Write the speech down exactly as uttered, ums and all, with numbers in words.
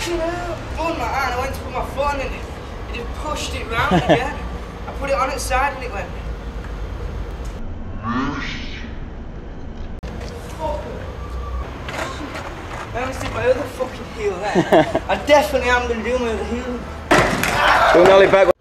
Fucking hell. Burned my hand, I went to put my foot on it, it just pushed it round again. I put it on its side and it went. I almost did my other fucking heel there. I definitely am going to do my other heel. Don't hold it back.